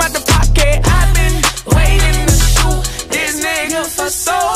out the pocket. I've been waiting to shoot this nigga for so